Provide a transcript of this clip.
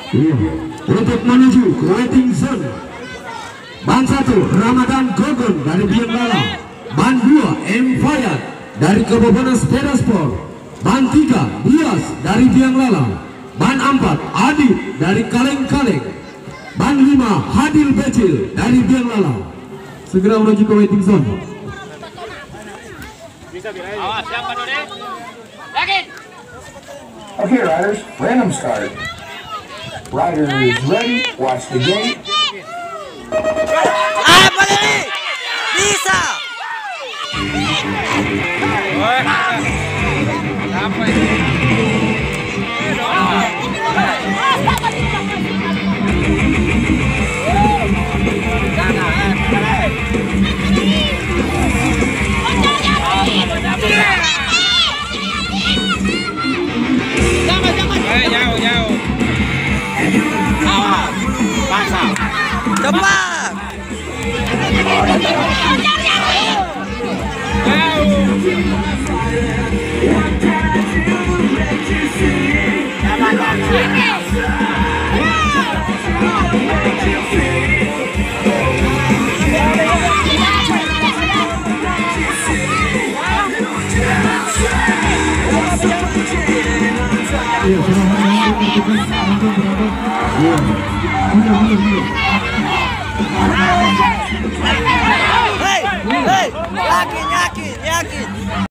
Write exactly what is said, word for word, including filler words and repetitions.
Iya. Untuk menuju ke waiting zone. Ban satu Ramadan Gogon dari Biang Lala. Ban dua M Fayad dari Kebobona Sepeda Sport. Ban tiga Bias dari Biang Lala. Ban empat Adit dari Kaleng-Kaleng. Ban lima Hadil Becil dari Biang Lala. Segera menuju ke waiting zone. Awas, siapa dulu? Yakin? Okay, riders, random start. Rider is ready. Watch the gate. Ah, boleh bisa. Apa ini? Jauh, jauh. Awas, basah. Cepat. Iya, sudah Iya. Iya, iya, iya. Hei, hei, yakin, yakin, yakin.